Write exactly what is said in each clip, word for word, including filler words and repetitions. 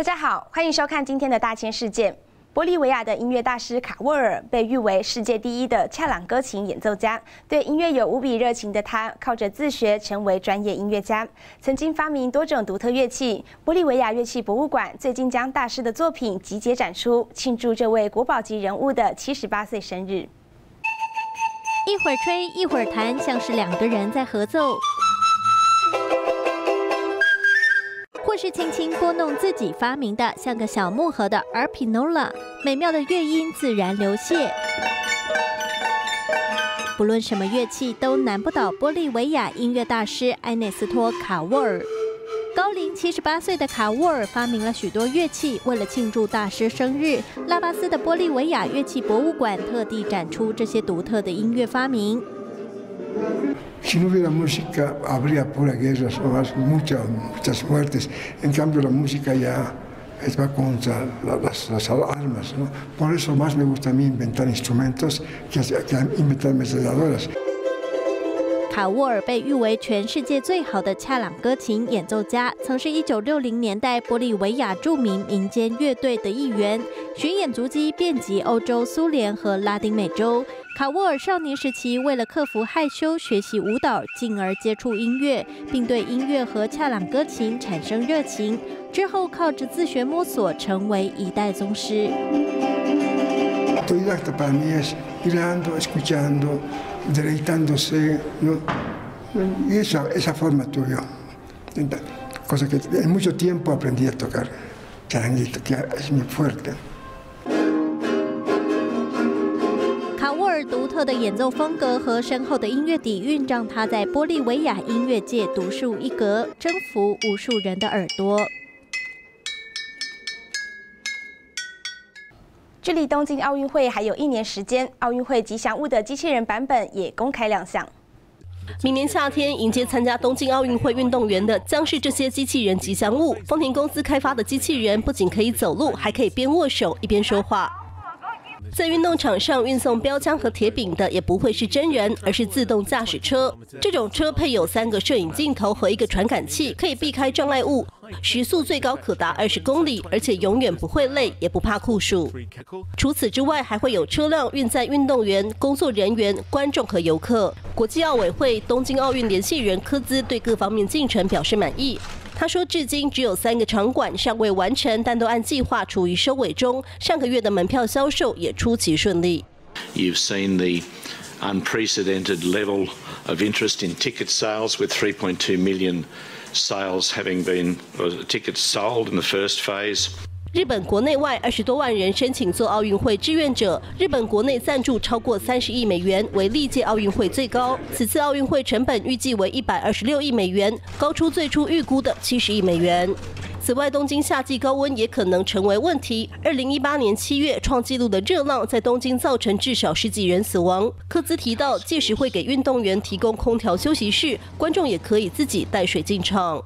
大家好，欢迎收看今天的大千世界。玻利维亚的音乐大师卡沃尔被誉为世界第一的恰朗歌琴演奏家，对音乐有无比热情的他，靠着自学成为专业音乐家，曾经发明多种独特乐器。玻利维亚乐器博物馆最近将大师的作品集结展出，庆祝这位国宝级人物的七十八岁生日。 一会儿吹，一会儿弹，像是两个人在合奏。 或是轻轻拨弄自己发明的像个小木盒的 arpinola， 美妙的乐音自然流泻。不论什么乐器，都难不倒玻利维亚音乐大师埃内斯托·卡沃尔。高龄七十八岁的卡沃尔发明了许多乐器，为了庆祝大师生日，拉巴斯的玻利维亚乐器博物馆特地展出这些独特的音乐发明。 Si no hubiera música, habría pura guerra, muchas, muchas muertes. En cambio, la música ya va contra las, las armas, ¿no? Por eso más me gusta a mí inventar instrumentos que, que inventar metralladoras. 卡沃尔被誉为全世界最好的恰朗歌琴演奏家，曾是一九六零年代玻利维亚著名民间乐队的一员，巡演足迹遍及欧洲、苏联和拉丁美洲。卡沃尔少年时期为了克服害羞，学习舞蹈，进而接触音乐，并对音乐和恰朗歌琴产生热情。之后靠着自学摸索，成为一代宗师。 Autodidacta para mí es mirando, escuchando, deleitándose, ¿no? Y esa, esa forma tuve yo. Cosa que en mucho tiempo aprendí a tocar charanguito, que es muy fuerte. 卡沃尔独特的演奏风格和深厚的音乐底蕴，让他在玻利维亚音乐界独树一格，征服无数人的耳朵。 距离东京奥运会还有一年时间，奥运会吉祥物的机器人版本也公开亮相。 明年夏天迎接参加东京奥运会运动员的，将是这些机器人吉祥物。丰田公司开发的机器人不仅可以走路，还可以边握手一边说话。 在运动场上运送标枪和铁饼的也不会是真人，而是自动驾驶车。这种车配有三个摄影镜头和一个传感器，可以避开障碍物，时速最高可达二十公里，而且永远不会累，也不怕酷暑。除此之外，还会有车辆运载运动员、工作人员、观众和游客。国际奥委会东京奥运联系人科兹对各方面进程表示满意。 他说，至今只有三个场馆尚未完成，但都按计划处于收尾中。上个月的门票销售也出奇顺利。 You've seen the unprecedented level of interest in ticket sales, with three point two million sales having been tickets sold in the first phase. 日本国内外二十多万人申请做奥运会志愿者，日本国内赞助超过三十亿美元，为历届奥运会最高。此次奥运会成本预计为一百二十六亿美元，高出最初预估的七十亿美元。此外，东京夏季高温也可能成为问题。二零一八年七月创纪录的热浪在东京造成至少十几人死亡。科兹提到，届时会给运动员提供空调休息室，观众也可以自己带水进场。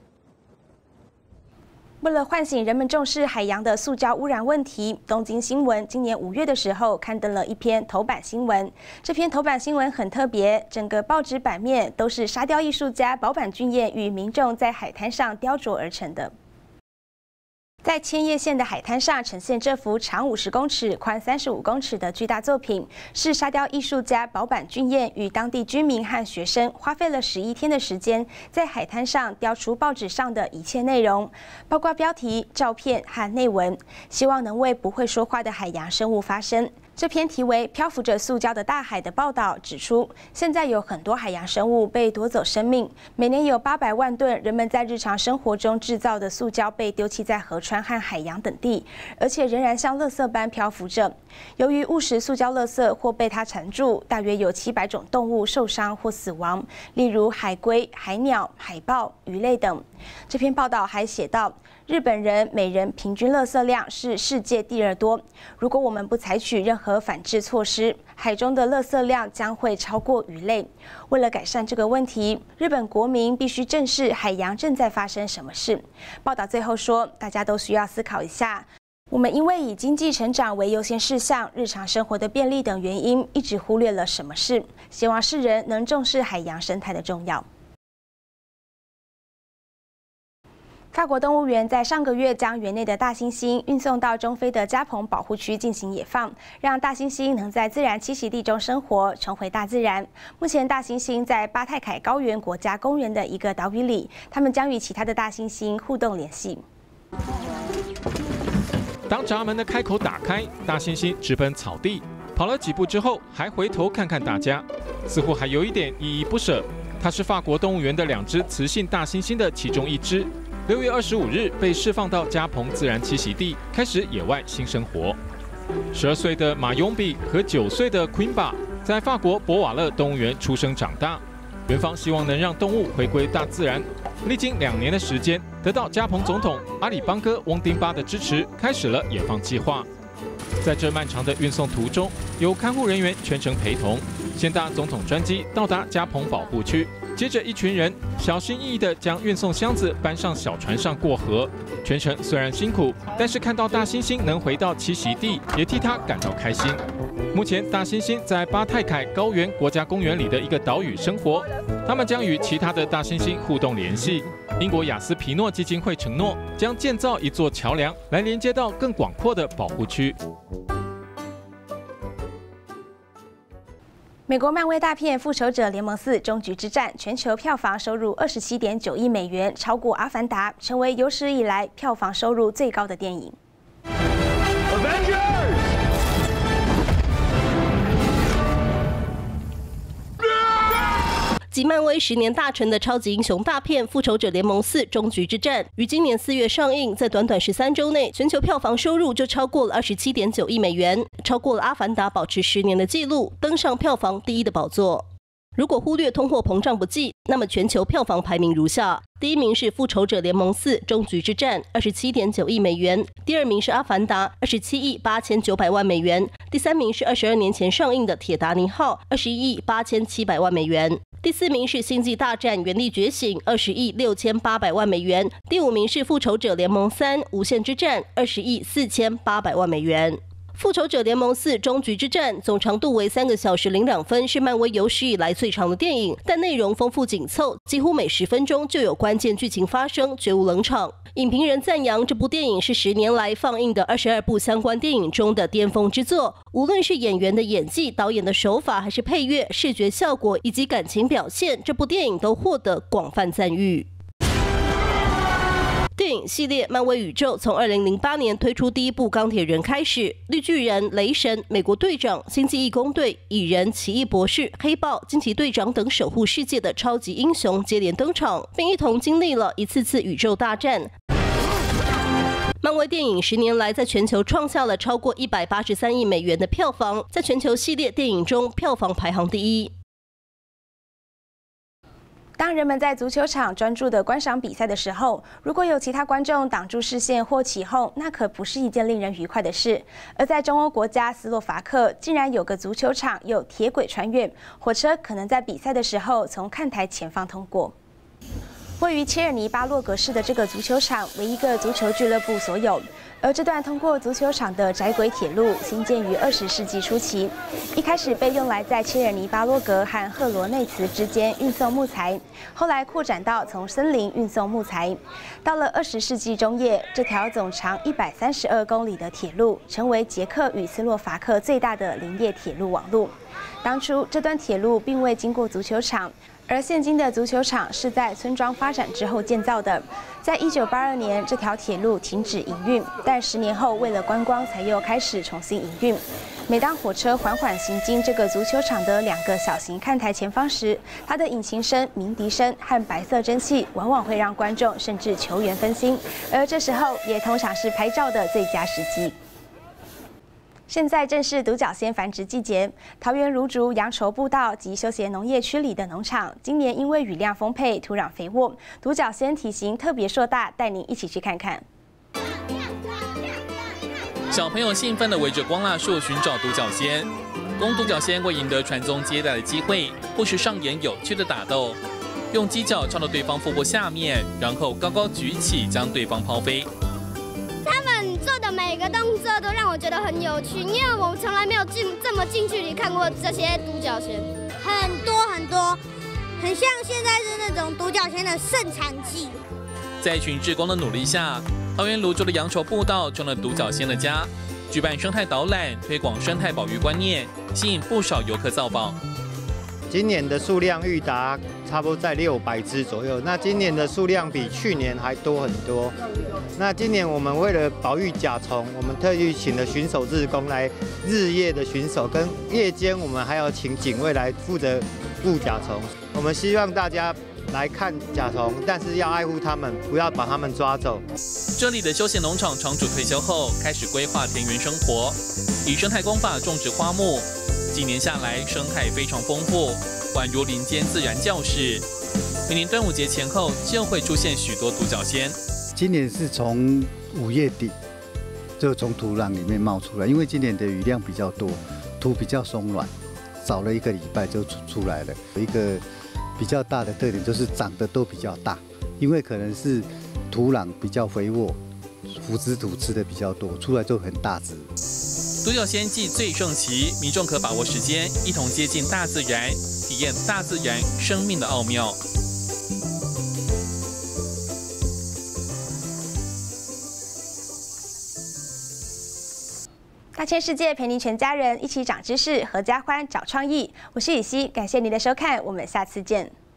为了唤醒人们重视海洋的塑胶污染问题，东京新闻今年五月的时候刊登了一篇头版新闻。这篇头版新闻很特别，整个报纸版面都是沙雕艺术家保坂俊彦与民众在海滩上雕琢而成的。 在千叶县的海滩上呈现这幅长五十公尺、宽三十五公尺的巨大作品，是沙雕艺术家保坂俊彦与当地居民和学生花费了十一天的时间，在海滩上雕出报纸上的一切内容，包括标题、照片和内文，希望能为不会说话的海洋生物发声。 这篇题为《漂浮着塑胶的大海》的报道指出，现在有很多海洋生物被夺走生命，每年有八百万吨人们在日常生活中制造的塑胶被丢弃在河川和海洋等地，而且仍然像垃圾般漂浮着。由于误食塑胶垃圾或被它缠住，大约有七百种动物受伤或死亡，例如海龟、海鸟、海豹、鱼类等。这篇报道还写道。 日本人每人平均垃圾量是世界第二多。如果我们不采取任何反制措施，海中的垃圾量将会超过鱼类。为了改善这个问题，日本国民必须正视海洋正在发生什么事。报道最后说，大家都需要思考一下。 我们因为以经济成长为优先事项，日常生活的便利等原因，一直忽略了什么事。希望世人能重视海洋生态的重要。 法国动物园在上个月将园内的大猩猩运送到中非的加蓬保护区进行野放，让大猩猩能在自然栖息地中生活，重回大自然。目前，大猩猩在巴泰凯高原国家公园的一个岛屿里，它们将与其他的大猩猩互动联系。 当闸门的开口打开，大猩猩直奔草地，跑了几步之后，还回头看看大家，似乎还有一点依依不舍。它是法国动物园的两只雌性大猩猩的其中一只。 六月二十五日被释放到加蓬自然栖息地，开始野外新生活。十二岁的马雍比和九岁的 Quimba 在法国博瓦勒动物园出生长大。园方希望能让动物回归大自然，历经两年的时间，得到加蓬总统阿里邦哥翁丁巴的支持，开始了野放计划。在这漫长的运送途中，有看护人员全程陪同，先搭总统专机到达加蓬保护区。 接着，一群人小心翼翼地将运送箱子搬上小船上过河。全程虽然辛苦，但是看到大猩猩能回到栖息地，也替他感到开心。目前，大猩猩在巴泰凯高原国家公园里的一个岛屿生活，他们将与其他的大猩猩互动联系。英国雅斯皮诺基金会承诺将建造一座桥梁，来连接到更广阔的保护区。 美国漫威大片《复仇者联盟四：终局之战》全球票房收入二十七点九亿美元，超过《阿凡达》，成为有史以来票房收入最高的电影。 继漫威十年大成的超级英雄大片《复仇者联盟四：终局之战》于今年四月上映，在短短十三周内，全球票房收入就超过了二十七点九亿美元，超过了《阿凡达》保持十年的纪录，登上票房第一的宝座。如果忽略通货膨胀不计，那么全球票房排名如下：第一名是《复仇者联盟四：终局之战》，二十七点九亿美元；第二名是《阿凡达》，二十七亿八千九百万美元；第三名是二十二年前上映的《铁达尼号》，二十一亿八千七百万美元。 第四名是《星际大战：原力觉醒》，二十亿六千八百万美元；第五名是《复仇者联盟三：无限之战》，二十亿四千八百万美元。 《复仇者联盟四：终局之战》总长度为三个小时零两分，是漫威有史以来最长的电影，但内容丰富紧凑，几乎每十分钟就有关键剧情发生，绝无冷场。影评人赞扬这部电影是十年来放映的二十二部相关电影中的巅峰之作，无论是演员的演技、导演的手法，还是配乐、视觉效果以及感情表现，这部电影都获得广泛赞誉。 电影系列漫威宇宙从二零零八年推出第一部钢铁人开始，绿巨人、雷神、美国队长、星际义工队、蚁人、奇异博士、黑豹、惊奇队长等守护世界的超级英雄接连登场，并一同经历了一次次宇宙大战。 漫威电影十年来在全球创下了超过一百八十三亿美元的票房，在全球系列电影中票房排行第一。 当人们在足球场专注地观赏比赛的时候，如果有其他观众挡住视线或起哄，那可不是一件令人愉快的事。而在中欧国家斯洛伐克，竟然有个足球场有铁轨穿越，火车可能在比赛的时候从看台前方通过。 位于切尔尼巴洛格市的这个足球场为一个足球俱乐部所有，而这段通过足球场的窄轨铁路兴建于二十世纪初期，一开始被用来在切尔尼巴洛格和赫罗内茨之间运送木材，后来扩展到从森林运送木材。到了二十世纪中叶，这条总长一百三十二公里的铁路成为捷克与斯洛伐克最大的林业铁路网路。当初这段铁路并未经过足球场。 而现今的足球场是在村庄发展之后建造的。在一九八二年，这条铁路停止营运，但十年后为了观光，才又开始重新营运。每当火车缓缓行经这个足球场的两个小型看台前方时，它的引擎声、鸣笛声和白色蒸汽往往会让观众甚至球员分心，而这时候也通常是拍照的最佳时机。 现在正是独角仙繁殖季节，桃园芦竹羊稠步道及休闲农业区里的农场，今年因为雨量丰沛、土壤肥沃，独角仙体型特别硕大，带您一起去看看。 小朋友兴奋地围着光蜡树寻找独角仙，公独角仙为赢得传宗接代的机会，不时上演有趣的打斗，用犄角插到对方腹部下面，然后高高举起，将对方抛飞。 他们做的每个动作都让我觉得很有趣，因为我从来没有近这么近距离看过这些独角仙，很多很多，很像现在是那种独角仙的盛产季。 在一群志工的努力下，桃园泸州的阳筹步道成了独角仙的家。举办生态导览，推广生态保育观念，吸引不少游客造访。 今年的数量预达差不多在六百只左右，那今年的数量比去年还多很多。那今年我们为了保育甲虫，我们特意请了巡守志工来日夜的巡守，跟夜间我们还要请警卫来负责顾甲虫。我们希望大家来看甲虫，但是要爱护它们，不要把它们抓走。 这里的休闲农场场主退休后，开始规划田园生活，以生态工法种植花木。几年下来，生态非常丰富，宛如林间自然教室。每年端午节前后就会出现许多独角仙。 今年是从五月底就从土壤里面冒出来，因为今年的雨量比较多，土比较松软，早了一个礼拜就出出来了。有一个比较大的特点就是长得都比较大，因为可能是土壤比较肥沃，腐殖土吃的比较多，出来就很大只。 独角仙季最盛期，民众可把握时间，一同接近大自然，体验大自然生命的奥妙。 大千世界陪您全家人一起长知识，合家欢找创意。我是雨熙，感谢您的收看，我们下次见。